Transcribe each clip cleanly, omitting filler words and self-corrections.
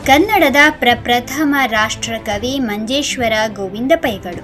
ಕನ್ನಡದ ಪ್ರಪ್ರಥಮ ರಾಷ್ಟ್ರಕವಿ ಮಂಜೇಶ್ವರ ಗೋವಿಂದ ಪೈಗಳು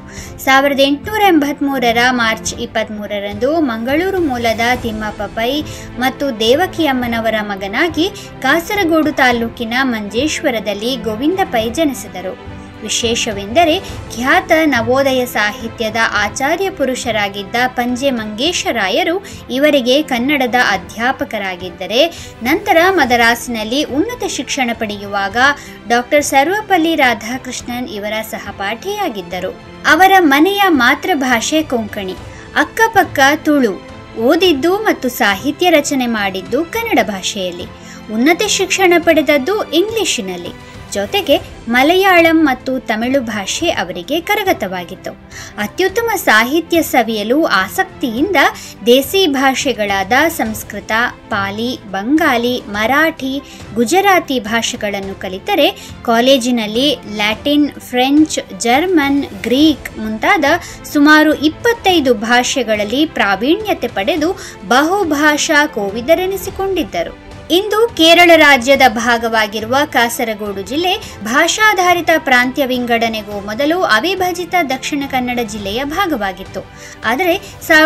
1883 ಮಾರ್ಚ್ 23ರಂದು ಮಂಗಳೂರು ಮೂಲದ ತಿಮ್ಮಪ್ಪ ಪೈ ಮತ್ತು ದೇವಕಿಯಮ್ಮನವರ ಮಗನಾಗಿ ಕಾಸರಗೋಡು ತಾಲೂಕಿನ ಮಂಜೇಶ್ವರದಲ್ಲಿ ಗೋವಿಂದ ಪೈ ಜನಿಸಿದರು. ವಿಶೇಷವೆಂದರೆ ಖ್ಯಾತ ನವೋದಯ ಸಾಹಿತ್ಯದ ಆಚಾರ್ಯ ಪುರುಷರಾಗಿದ್ದ ಪಂಜೆ ಮಂಗೇಶರಾಯರು ಇವರಿಗೆ ಕನ್ನಡದ ಅಧ್ಯಾಪಕರಾಗಿದ್ದರೆ, ನಂತರ ಮದರಾಸಿನಲ್ಲಿ ಉನ್ನತ ಶಿಕ್ಷಣ ಪಡೆಯುವಾಗ ಡಾಕ್ಟರ್ ಸರ್ವಪಲ್ಲಿ ರಾಧಾಕೃಷ್ಣನ್ ಇವರ ಸಹಪಾಠಿಯಾಗಿದ್ದರು. ಅವರ ಮನೆಯ ಮಾತೃಭಾಷೆ ಕೊಂಕಣಿ, ಅಕ್ಕಪಕ್ಕ ತುಳು. ಓದಿದ್ದು ಮತ್ತು ಸಾಹಿತ್ಯ ರಚನೆ ಮಾಡಿದ್ದು ಕನ್ನಡ ಭಾಷೆಯಲ್ಲಿ. ಉನ್ನತ ಶಿಕ್ಷಣ ಪಡೆದದ್ದು ಇಂಗ್ಲಿಷಿನಲ್ಲಿ. ಜೊತೆಗೆ ಮಲಯಾಳಂ ಮತ್ತು ತಮಿಳು ಭಾಷೆ ಅವರಿಗೆ ಕರಗತವಾಗಿತ್ತು. ಅತ್ಯುತ್ತಮ ಸಾಹಿತ್ಯ ಸವಿಯಲು ಆಸಕ್ತಿಯಿಂದ ದೇಸಿ ಭಾಷೆಗಳಾದ ಸಂಸ್ಕೃತ, ಪಾಲಿ, ಬಂಗಾಲಿ, ಮರಾಠಿ, ಗುಜರಾತಿ ಭಾಷೆಗಳನ್ನು ಕಲಿತರೆ ಕಾಲೇಜಿನಲ್ಲಿ ಲ್ಯಾಟಿನ್, ಫ್ರೆಂಚ್, ಜರ್ಮನ್, ಗ್ರೀಕ್ ಮುಂತಾದ ಸುಮಾರು 25 ಭಾಷೆಗಳಲ್ಲಿ ಪ್ರಾವೀಣ್ಯತೆ ಪಡೆದು ಬಹುಭಾಷಾ ಕೋವಿದರೆನಿಸಿಕೊಂಡಿದ್ದರು. ಇಂದು ಕೇರಳ ರಾಜ್ಯದ ಭಾಗವಾಗಿರುವ ಕಾಸರಗೋಡು ಜಿಲ್ಲೆ ಭಾಷಾಧಾರಿತ ಪ್ರಾಂತ್ಯ ವಿಂಗಡಣೆಗೂ ಮೊದಲು ಅವಿಭಜಿತ ದಕ್ಷಿಣ ಕನ್ನಡ ಜಿಲ್ಲೆಯ ಭಾಗವಾಗಿತ್ತು. ಆದರೆ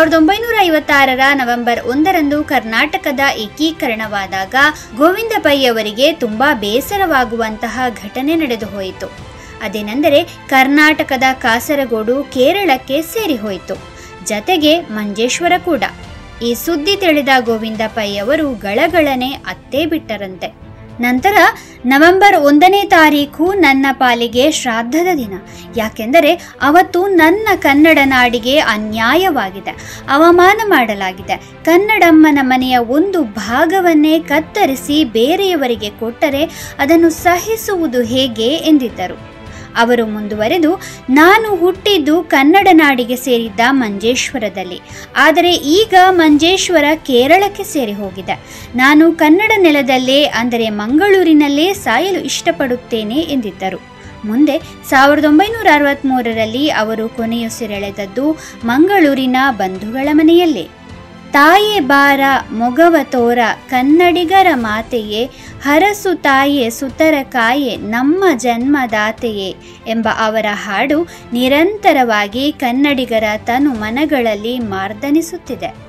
1956ರ ನವೆಂಬರ್ 1ರಂದು ಕರ್ನಾಟಕದ ಏಕೀಕರಣವಾದಾಗ ಗೋವಿಂದ ಪೈ ಅವರಿಗೆ ತುಂಬಾ ಬೇಸರವಾಗುವಂತಹ ಘಟನೆ ನಡೆದು ಹೋಯಿತು. ಅದೇನೆಂದರೆ ಕರ್ನಾಟಕದ ಕಾಸರಗೋಡು ಕೇರಳಕ್ಕೆ ಸೇರಿ ಹೋಯಿತು, ಜತೆಗೆ ಮಂಜೇಶ್ವರ ಕೂಡ. ಈ ಸುದ್ದಿ ತಿಳಿದ ಗೋವಿಂದ ಪೈ ಅವರು ಗಳಗಳನೆ ಅತ್ತೇ ಬಿಟ್ಟರಂತೆ. ನಂತರ ನವೆಂಬರ್ 1ನೇ ತಾರೀಖು ನನ್ನ ಪಾಲಿಗೆ ಶ್ರಾದ್ದದ ದಿನ. ಯಾಕೆಂದರೆ ಅವತ್ತು ನನ್ನ ಕನ್ನಡ ನಾಡಿಗೆ ಅನ್ಯಾಯವಾಗಿದೆ, ಅವಮಾನ ಮಾಡಲಾಗಿದೆ. ಕನ್ನಡಮ್ಮನ ಮನೆಯ ಒಂದು ಭಾಗವನ್ನೇ ಕತ್ತರಿಸಿ ಬೇರೆಯವರಿಗೆ ಕೊಟ್ಟರೆ ಅದನ್ನು ಸಹಿಸುವುದು ಹೇಗೆ ಎಂದಿದ್ದರು. ಅವರು ಮುಂದುವರೆದು, ನಾನು ಹುಟ್ಟಿದ್ದು ಕನ್ನಡ ನಾಡಿಗೆ ಸೇರಿದ್ದ ಮಂಜೇಶ್ವರದಲ್ಲಿ, ಆದರೆ ಈಗ ಮಂಜೇಶ್ವರ ಕೇರಳಕ್ಕೆ ಸೇರಿ ಹೋಗಿದೆ. ನಾನು ಕನ್ನಡ ನೆಲದಲ್ಲೇ ಅಂದರೆ ಮಂಗಳೂರಿನಲ್ಲೇ ಸಾಯಲು ಇಷ್ಟಪಡುತ್ತೇನೆ ಎಂದಿದ್ದರು. ಮುಂದೆ 1963ರಲ್ಲಿ ಅವರು ಕೊನೆಯುಸಿರೆಳೆದದ್ದು ಮಂಗಳೂರಿನ ಬಂಧುಗಳ ಮನೆಯಲ್ಲೇ. ತಾಯೆ ಬಾರ ಮೊಗವ ತೋರ ಕನ್ನಡಿಗರ ಮಾತೆಯೇ, ಹರಸು ತಾಯೆ ಸುತರ ಕಾಯೆ ನಮ್ಮ ಜನ್ಮದಾತೆಯೇ ಎಂಬ ಅವರ ಹಾಡು ನಿರಂತರವಾಗಿ ಕನ್ನಡಿಗರ ತನು ಮನಗಳಲ್ಲಿ ಮಾರ್ದನಿಸುತ್ತಿದೆ.